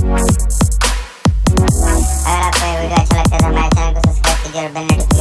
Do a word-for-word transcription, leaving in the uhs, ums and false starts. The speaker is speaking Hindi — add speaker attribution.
Speaker 1: अगर आपको ये वीडियो अच्छा लगता है तो हमारे चैनल को सब्सक्राइब कीजिए और बेल नोटिफिकेशन